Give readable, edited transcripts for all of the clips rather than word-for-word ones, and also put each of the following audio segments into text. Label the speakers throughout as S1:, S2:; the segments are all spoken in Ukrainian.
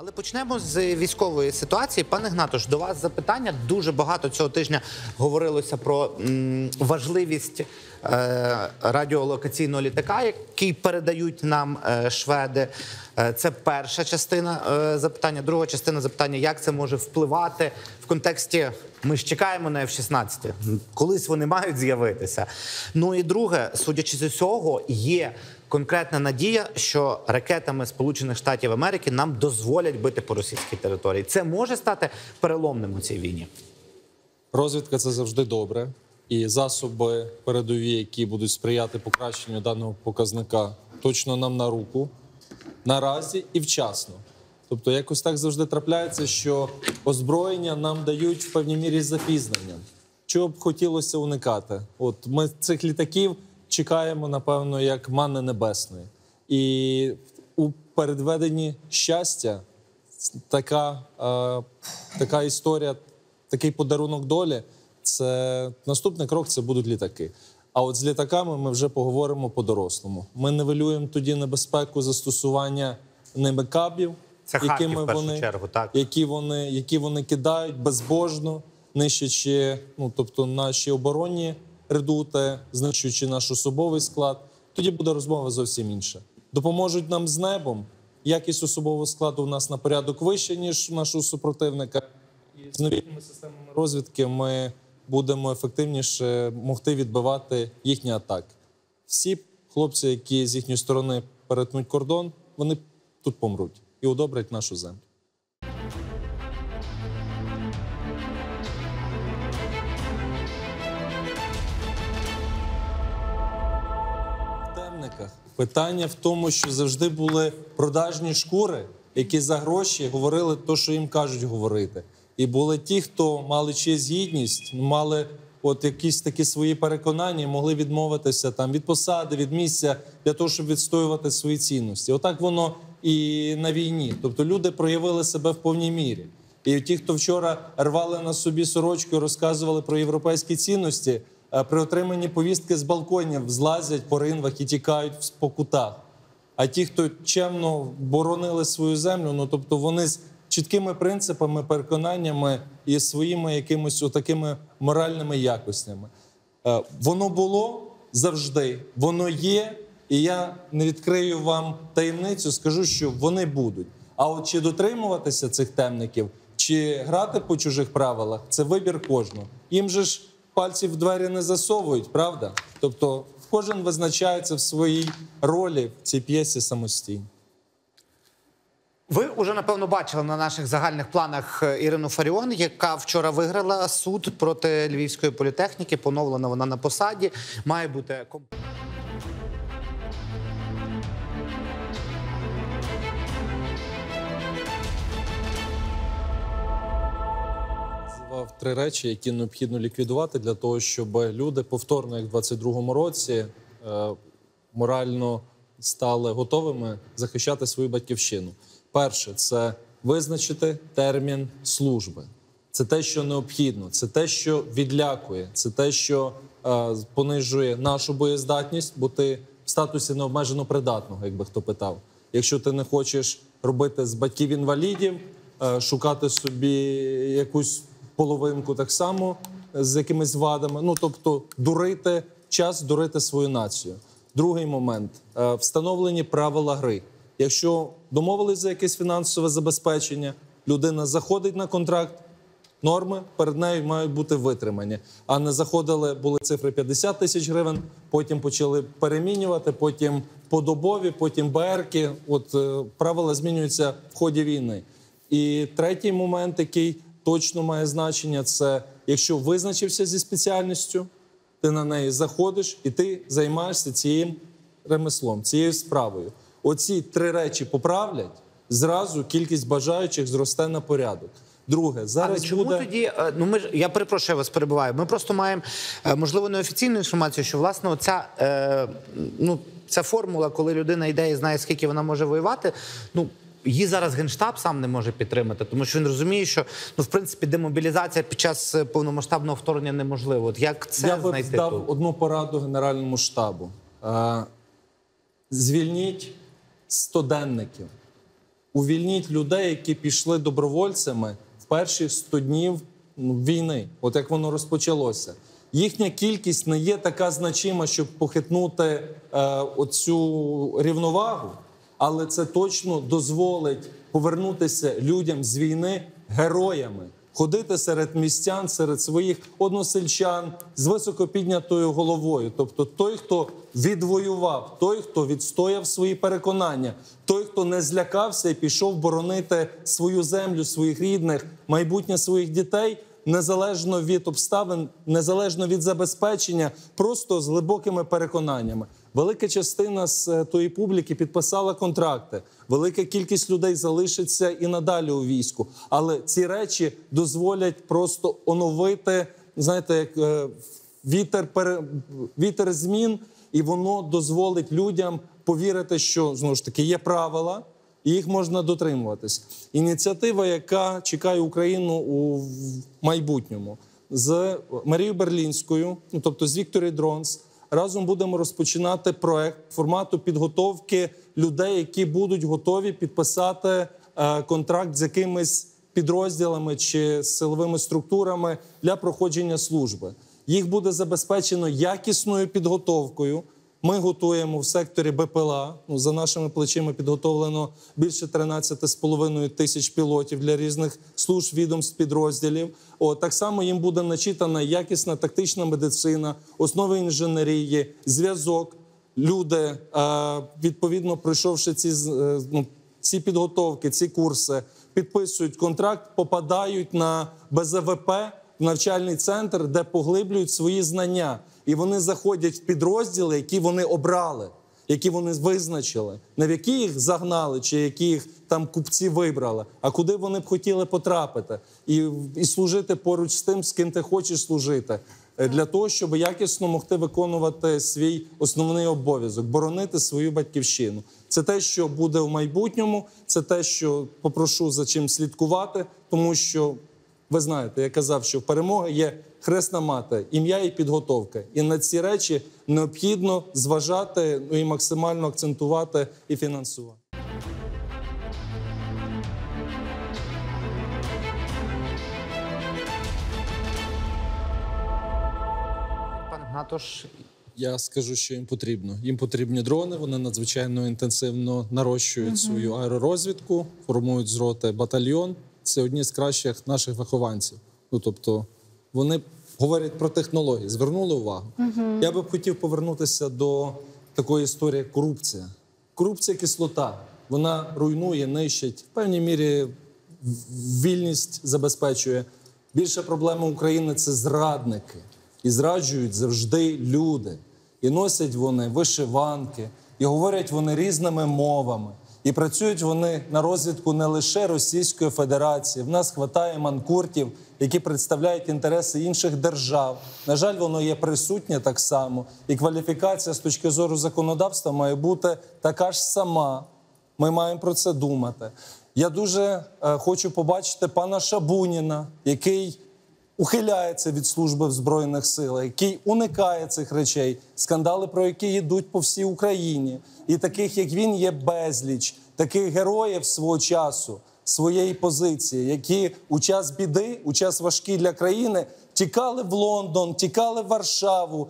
S1: Але почнемо з військової ситуації. Пане Гнатуш, до вас запитання. Дуже багато цього тижня говорилося про важливість радіолокаційного літака, який передають нам шведи. Це перша частина запитання. Друга частина запитання, як це може впливати в контексті «ми ж чекаємо на F-16». Колись вони мають з'явитися. Ну і друге, судячи з усього, є конкретна надія, що ракетами Сполучених Штатів Америки нам дозволять бити по російській території. Це може стати переломним у цій війні?
S2: Розвідка – це завжди добре. І засоби передові, які будуть сприяти покращенню даного показника, точно нам на руку, наразі і вчасно. Тобто якось так завжди трапляється, що озброєння нам дають в певній мірі з запізненням. Чого б хотілося уникати? От ми цих літаків чекаємо, напевно, як манни небесної. І у передведенні щастя така історія, такий подарунок долі, це наступний крок – це будуть літаки. А от з літаками ми вже поговоримо по-дорослому. Ми нивелюємо тоді небезпеку застосування ними кабів, які вони кидають безбожно, нищачи, тобто наші оборонні редути, знищуючи наш особовий склад. Тоді буде розмова зовсім інша. Допоможуть нам з небом. Якість особового складу у нас на порядок вища, ніж у нашого супротивника. І з новітніми системами розвідки ми будемо ефективніше могти відбивати їхні атаки. Всі хлопці, які з їхньої сторони перетнуть кордон, вони тут помруть і удобрять нашу землю. Питання в тому, що завжди були продажні шкури, які за гроші говорили те, що їм кажуть говорити. І були ті, хто мали честь, гідність, мали якісь такі свої переконання, могли відмовитися від посади, від місця, для того, щоб відстоювати свої цінності. Отак воно і на війні. Тобто люди проявили себе в повній мірі. І ті, хто вчора рвали на собі сорочку і розказували про європейські цінності, при отриманні повістки з балконів злазять по ринвах і тікають по кутах. А ті, хто чемно боронили свою землю, тобто вони з чіткими принципами, переконаннями і своїми якимось отакими моральними якостями. Воно було завжди, воно є, і я не відкрию вам таємницю, скажу, що вони будуть. А от чи дотримуватися цих темників, чи грати по чужих правилах – це вибір кожного. Їм же ж пальці в двері не засовують, правда? Тобто кожен визначається в своїй ролі в цій п'єсі самостійно.
S1: Ви вже, напевно, бачили на наших загальних планах Ірину Фаріон, яка вчора виграла суд проти Львівської політехніки. Поновлена вона на посаді. Має бути...
S2: Три речі, які необхідно ліквідувати для того, щоб люди повторно, як в 22-му році, морально стали готовими захищати свою батьківщину. Перше – це визначити термін служби. Це те, що необхідно, це те, що відлякує, це те, що понижує нашу боєздатність, бо ти в статусі необмежено придатного, якби хто питав. Якщо ти не хочеш робити з батьків-інвалідів, шукати собі якусь половинку так само з якимись вадами, тобто дурити час, дурити свою націю. Другий момент – встановлені правила гри. Якщо домовились за якесь фінансове забезпечення, людина заходить на контракт, норми перед нею мають бути витримані. А не заходили, були цифри 50 тисяч гривень, потім почали перемінювати, потім подобові, потім БРки. Правила змінюються в ході війни. І третій момент, який точно має значення, це якщо визначився зі спеціальністю, ти на неї заходиш і ти займаєшся цим ремеслом, цією справою. Оці три речі поправлять, зразу кількість бажаючих зросте на порядок. Друге, зараз
S1: але чому тоді, я перепрошую, я вас перебиваю, ми просто маємо, можливо, неофіційну інформацію, що, власне, оця, ця формула, коли людина йде і знає, скільки вона може воювати, її зараз Генштаб сам не може підтримати, тому що він розуміє, що, в принципі, демобілізація під час повномасштабного вторгнення неможлива. От як це знайти тут?
S2: Я б дав одну пораду Генеральному штабу. Звільніть 100 денників. увільніть людей, які пішли добровольцями в перші 100 днів війни, от як воно розпочалося. Їхня кількість не є така значима, щоб похитнути оцю рівновагу, але це точно дозволить повернутися людям з війни героями, ходити серед містян, серед своїх односельчан з високопіднятою головою. Тобто той, хто відвоював, той, хто відстояв свої переконання, той, хто не злякався і пішов боронити свою землю, своїх рідних, майбутнє своїх дітей, незалежно від обставин, незалежно від забезпечення, просто з глибокими переконаннями. Велика частина з тої публіки підписала контракти. Велика кількість людей залишиться і надалі у війську. Але ці речі дозволять просто оновити, знаєте, як вітер змін, і воно дозволить людям повірити, що, знову ж таки, є правила, і їх можна дотримуватись. Ініціатива, яка чекає Україну у майбутньому. З Марією Берлінською, тобто з Victory Drones, разом будемо розпочинати проект формату підготовки людей, які будуть готові підписати контракт з якимись підрозділами чи силовими структурами для проходження служби. Їх буде забезпечено якісною підготовкою. Ми готуємо в секторі БПЛА, за нашими плечима підготовлено більше 13,5 тисяч пілотів для різних служб, відомств, підрозділів. Так само їм буде начитана якісна тактична медицина, основи інженерії, зв'язок. Люди, відповідно, пройшовши ці підготовки, ці курси, підписують контракт, попадають на БЗВП, в навчальний центр, де поглиблюють свої знання. І вони заходять в підрозділи, які вони обрали, які вони визначили. Не в які їх загнали, чи які їх там купці вибрали, а куди вони б хотіли потрапити. І служити поруч з тим, з ким ти хочеш служити. Для того, щоб якісно могти виконувати свій основний обов'язок – боронити свою батьківщину. Це те, що буде в майбутньому, це те, що попрошу за чим слідкувати, тому що, ви знаєте, я казав, що в перемоги є хресна мати, ім'я і підготовка. І на ці речі необхідно зважати і максимально акцентувати і фінансувати.
S1: Пан Гнатош,
S2: Я скажу, що їм потрібно. Їм потрібні дрони, вони надзвичайно інтенсивно нарощують свою аеророзвідку, формують з роти батальйон. Це одні з кращих наших вихованців. Тобто вони говорять про технології, звернули увагу. Я би хотів повернутися до такої історії, як корупція. Корупція – кислота. Вона руйнує, нищить, в певній мірі вільність забезпечує. Більша проблема України – це зрадники. І зраджують завжди люди. І носять вони вишиванки, і говорять вони різними мовами. І працюють вони на розвідку не лише Російської Федерації. В нас хватає манкуртів, які представляють інтереси інших держав. На жаль, воно є присутнє так само. І кваліфікація з точки зору законодавства має бути така ж сама. Ми маємо про це думати. Я дуже хочу побачити пана Шабуніна, який ухиляється від служби в Збройних силах, який уникає цих речей, скандали, про які йдуть по всій Україні. І таких, як він, є безліч. Таких героїв свого часу, своєї позиції, які у час біди, у час важкий для країни, тікали в Лондон, тікали в Варшаву,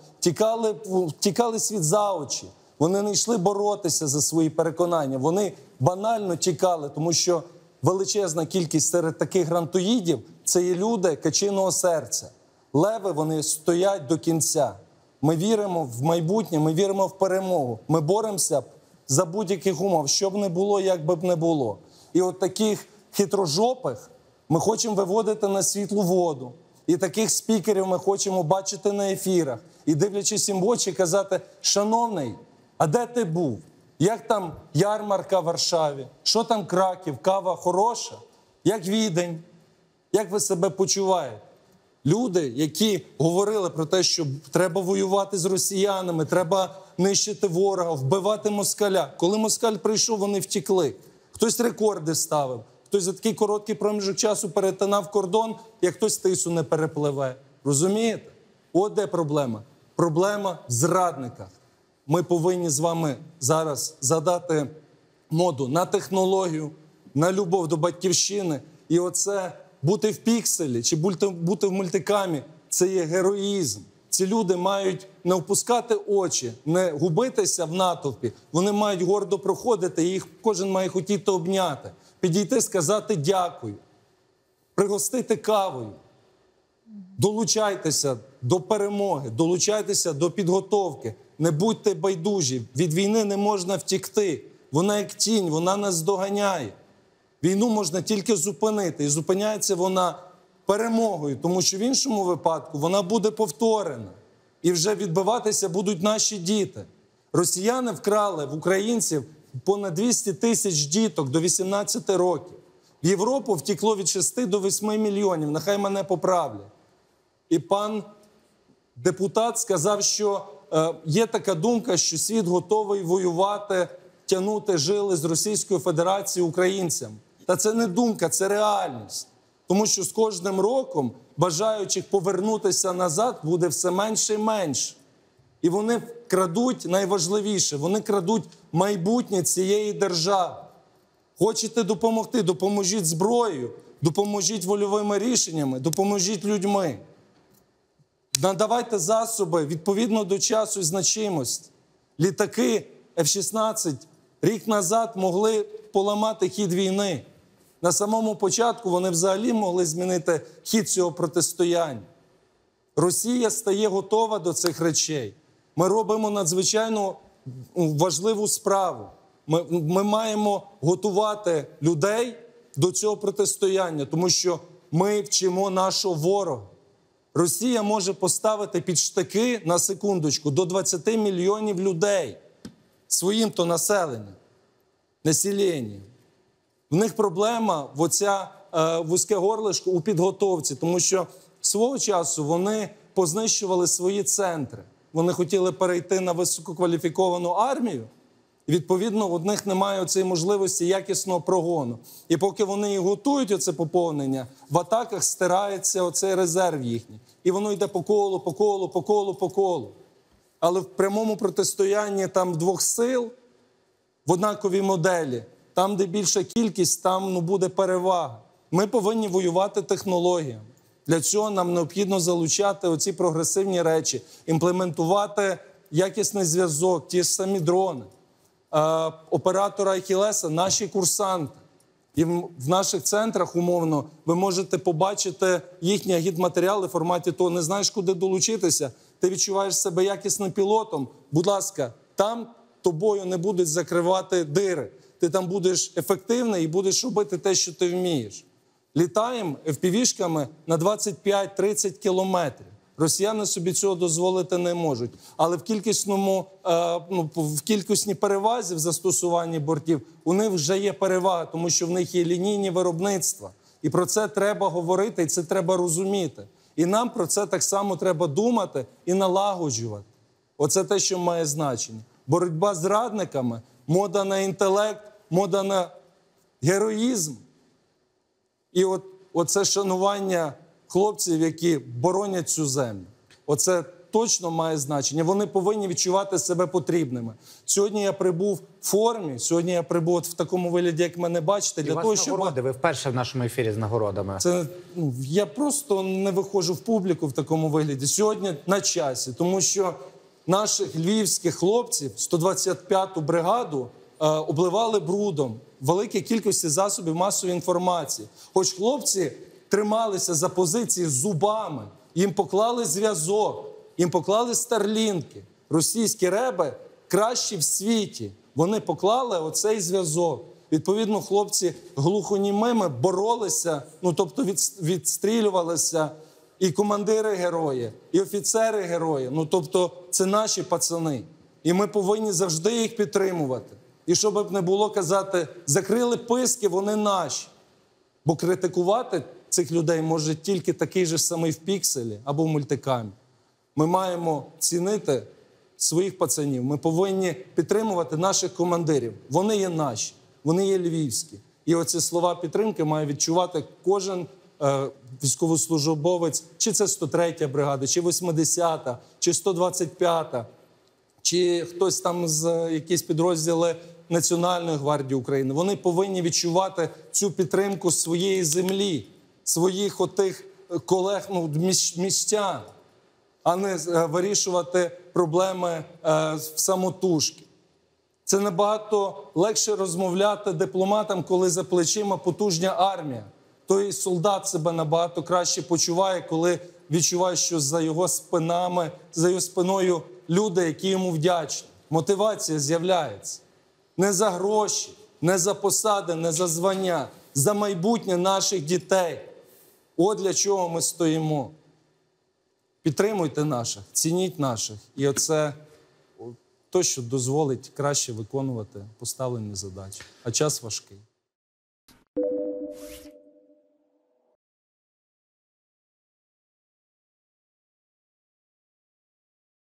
S2: тікали світ за очі. Вони не йшли боротися за свої переконання. Вони банально тікали, тому що величезна кількість серед таких грантоїдів – це є люди качиного серця. Леви, вони стоять до кінця. Ми віримо в майбутнє, ми віримо в перемогу. Ми боремося за будь-яких умов, що б не було, як би б не було. І от таких хитрожопих ми хочемо виводити на світлу воду. І таких спікерів ми хочемо бачити на ефірах. І дивлячись їм в очі, казати: шановний, а де ти був? Як там ярмарка в Варшаві? Що там Краків? Кава хороша? Як Відень? Як ви себе почуваєте? Люди, які говорили про те, що треба воювати з росіянами, треба нищити ворога, вбивати москаля. Коли москаль прийшов, вони втекли. Хтось рекорди ставив, хтось за такий короткий проміжок часу перетинав кордон, як хтось Тису не перепливе. Розумієте? От де проблема. Проблема в зрадниках. Ми повинні з вами зараз задати моду на технологію,
S3: на любов до батьківщини. І оце бути в пікселі чи бути в мультикамі – це є героїзм. Ці люди мають не опускати очі, не губитися в натовпі. Вони мають гордо проходити, і їх кожен має хотіти обняти. Підійти, сказати дякую, пригостити кавою. Долучайтеся до перемоги, долучайтеся до підготовки. Не будьте байдужі. Від війни не можна втікти. Вона як тінь, вона нас доганяє. Війну можна тільки зупинити. І зупиняється вона перемогою, тому що в іншому випадку вона буде повторена. І вже відбиватися будуть наші діти. Росіяни вкрали в українців понад 200 тисяч діток до 18 років. В Європу втекло від 6 до 8 мільйонів. Нехай мене поправлять. І пан депутат сказав, що є така думка, що світ готовий воювати, тягнути жили з Російської Федерації українцям. Та це не думка, це реальність. Тому що з кожним роком бажаючих повернутися назад буде все менше і менше. І вони крадуть найважливіше, вони крадуть майбутнє цієї держави. Хочете допомогти? Допоможіть зброєю, допоможіть вольовими рішеннями, допоможіть людьми. Надавайте засоби відповідно до часу і значимості. Літаки F-16 рік назад могли поламати хід війни. На самому початку вони взагалі могли змінити хід цього протистояння. Росія стає готова до цих речей. Ми робимо надзвичайно важливу справу. Ми маємо готувати людей до цього протистояння, тому що ми вчимо нашого ворога. Росія може поставити під штики, на секундочку, до 20 мільйонів людей своїм-то населенням, населенням. В них проблема в оця вузьке горлишко у підготовці, тому що свого часу вони познищували свої центри. Вони хотіли перейти на висококваліфіковану армію, і, відповідно, в них немає цієї можливості якісного прогону. І поки вони і готують оце поповнення, в атаках стирається оцей резерв їхній. І воно йде по колу, по колу, по колу, по колу. Але в прямому протистоянні там двох сил, в однаковій моделі, там, де більша кількість, там буде перевага. Ми повинні воювати технологіями. Для цього нам необхідно залучати оці прогресивні речі, імплементувати якісний зв'язок, ті ж самі дрони. Оператора Ахілеса – наші курсанти. І в наших центрах, умовно, ви можете побачити їхні агітматеріали в форматі того, не знаєш, куди долучитися, ти відчуваєш себе якісним пілотом, будь ласка, там тобою не будуть закривати дири. Ти там будеш ефективний і будеш робити те, що ти вмієш. Літаємо FPV-шками на 25-30 кілометрів. Росіяни собі цього дозволити не можуть. Але в кількісній перевазі в застосуванні бортів у них вже є перевага, тому що в них є лінійні виробництва. І про це треба говорити, і це треба розуміти. І нам про це так само треба думати і налагоджувати. Оце те, що має значення. Боротьба з зрадниками, мода на інтелект, мода на героїзм. І оце шанування хлопців, які боронять цю землю. Оце точно має значення. Вони повинні відчувати себе потрібними. Сьогодні я прибув в формі, сьогодні я прибув в такому вигляді, як мене бачите. Для того, щоб...
S1: нагороди, ви вперше в нашому ефірі з нагородами.
S3: Я просто не виходжу в публіку в такому вигляді. Сьогодні на часі, тому що наших львівських хлопців, 125-ту бригаду, обливали брудом в великій кількості засобів масової інформації. Хоч хлопці трималися за позиції з зубами, їм поклали зв'язок, їм поклали старлінки. Російські реби кращі в світі. Вони поклали оцей зв'язок. Відповідно, хлопці глухонімими боролися, тобто відстрілювалися і командири герої, і офіцери герої. Тобто це наші пацани. І ми повинні завжди їх підтримувати. І щоб не було казати, закрили писки, вони наші. Бо критикувати цих людей може тільки такий же самий в пікселі або в мультикамі. Ми маємо цінити своїх пацанів. Ми повинні підтримувати наших командирів. Вони є наші, вони є львівські. І оці слова підтримки має відчувати кожен військовослужбовець, чи це 103-я бригада, чи 80-та, чи 125-та, чи хтось там з якісь підрозділи Національної гвардії України. Вони повинні відчувати цю підтримку своєї землі, своїх отих колег, містян, а не вирішувати проблеми самотужки. Це набагато легше розмовляти дипломатам, коли за плечима потужна армія. Той солдат себе набагато краще почуває, коли відчуває, що за його спиною люди, які йому вдячні. Мотивація з'являється. Не за гроші, не за посади, не за звання, за майбутнє наших дітей. От для чого ми стоїмо. Підтримуйте наших, цініть наших. І оце то, що дозволить краще виконувати поставлені задачі. А час важкий.